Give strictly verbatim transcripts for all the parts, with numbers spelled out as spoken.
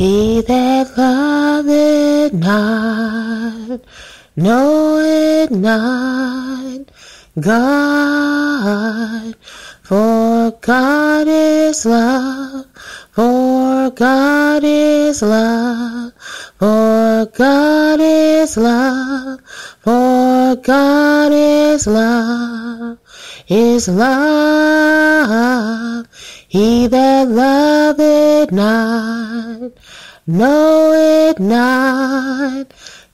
He that loveth not, knoweth not God, for God is love, for God is love, for God is love, for God is love, is love. He that loveth not, knoweth not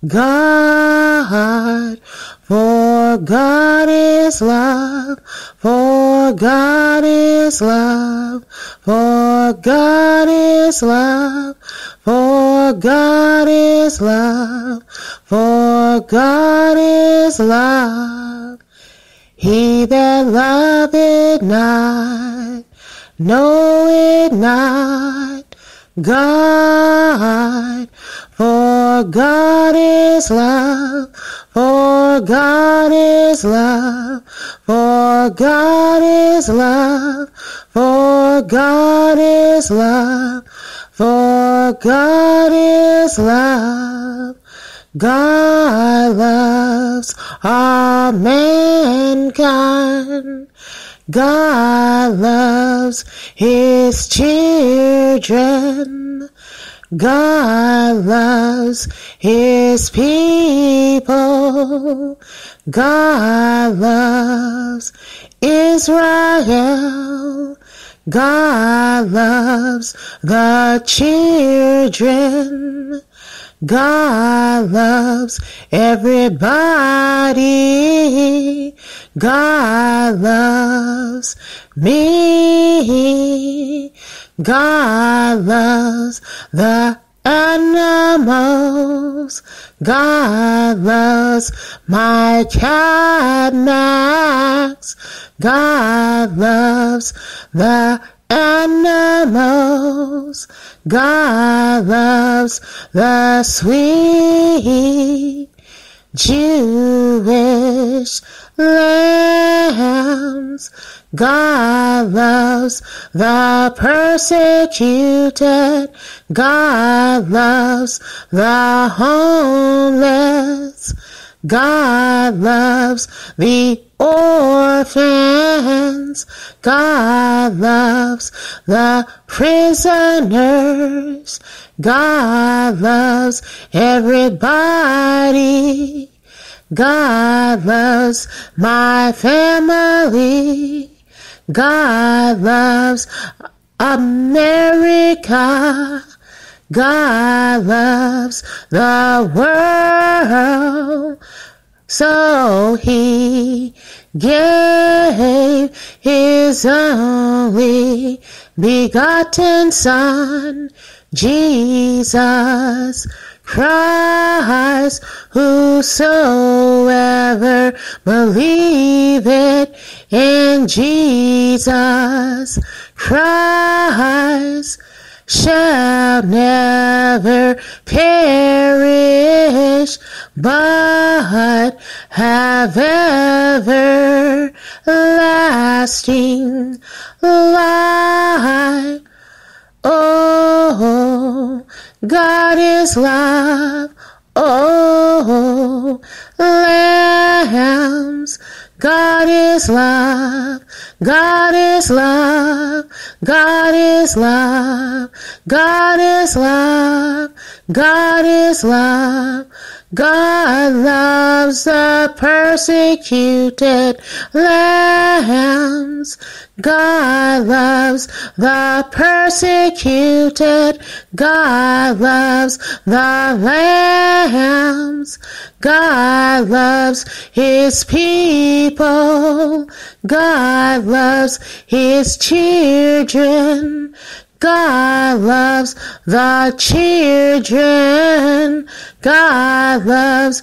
God, for God is love, for God is love, for God is love, for God is love, for God is love. He that loveth not, knoweth not God, for God is love, for God is love, for God is love, for God is love, for God is love. God loves all mankind. God loves his children. God loves his people. God loves Israel. God loves the children. God loves everybody. God loves me. God loves the animals. God loves my cat Max. God loves the animals. God loves the sweet Jewish lambs. God loves the persecuted. God loves the homeless. God loves the orphans. God loves the prisoners. God loves everybody. God loves my family. God loves America. God loves the world. So he gave his only begotten Son, Jesus Christ. Whosoever believeth in Jesus Christ shall never perish, but have everlasting life. Oh, God is love. Oh, lambs. God is love. God is love. God is love. God is love. God is love. God loves the persecuted lambs. God loves the persecuted. God loves the lambs. God loves his people. God loves his children. God loves the children. God loves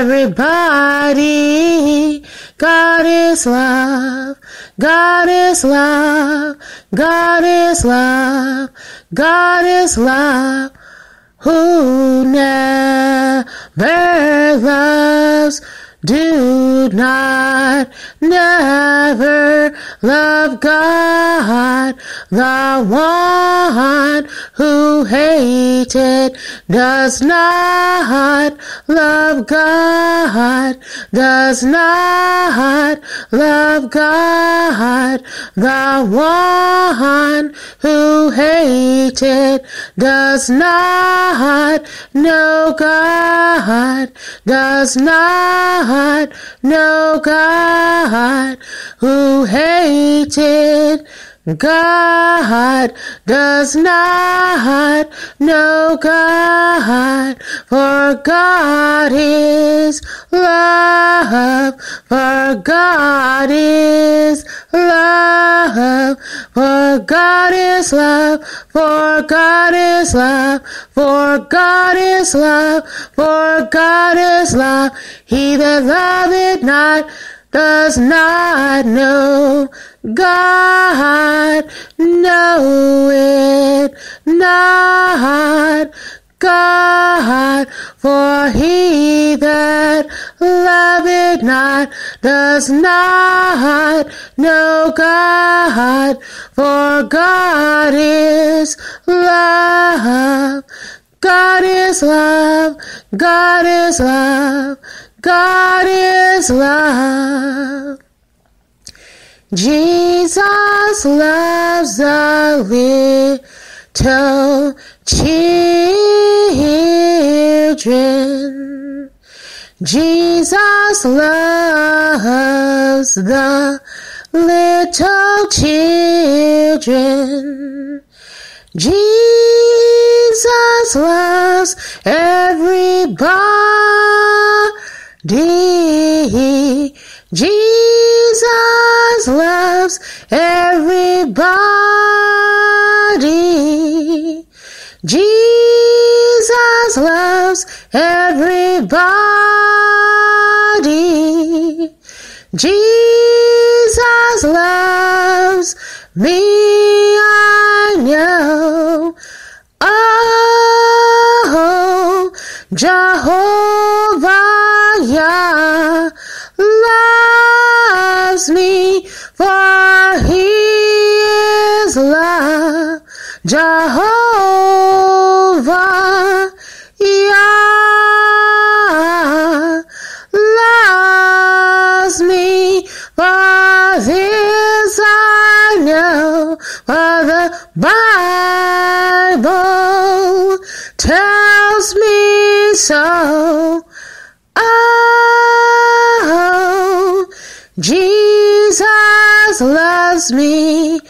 everybody. God is love. God is love. God is love. God is love. Who never loves do not, never love God. The one who hated does not love God, does not love God. The one who hated does not know God, does not know God. Who hated God does not know God, for God is love, for God is love, for God is love, for God is love, for God is love, for God is love. He that loveth not does not know God, knoweth not God. For he that loveth not does not know God, for God is love. God is love, God is love, God is love. Jesus loves the little children. Jesus loves the little children. Jesus loves everybody. Jesus loves everybody. Jesus loves everybody. Jesus loves me, I know. Oh, Jehovah Yah loves me, for he is love. Jehovah Yah loves me, for this I know, for the Bible tells me so. Oh, Jesus loves me.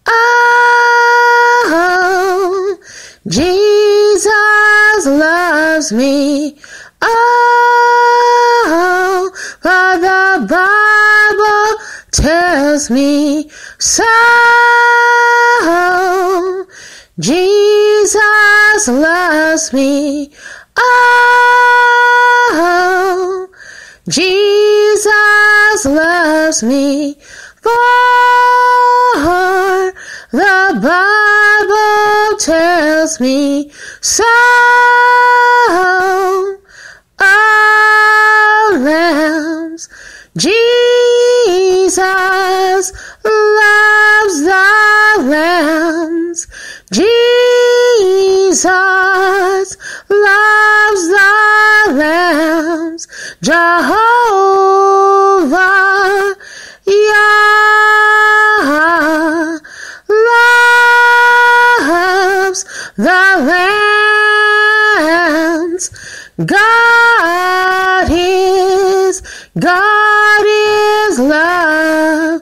Oh, Jesus loves me. Oh, for the Bible tells me so. Jesus loves me. Oh, Jesus loves me, for the Bible tells me so. Oh, lambs, Jesus loves the lambs. Jesus loves the lambs. Jehovah Yah loves the lambs. God is, God is love.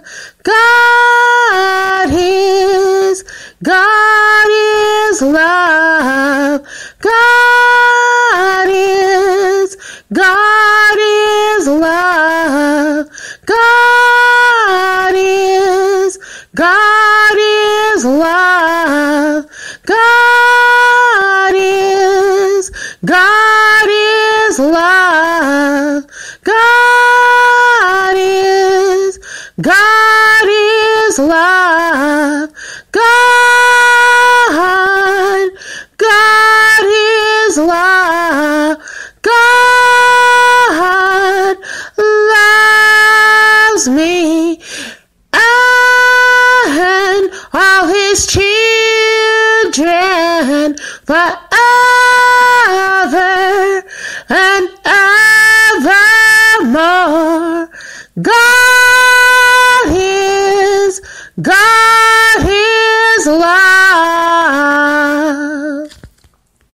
God is, God is love. God is, God is love. God is, God is love. God is, God is love. God is, God is love. God, God is love. forever and evermore. God is, God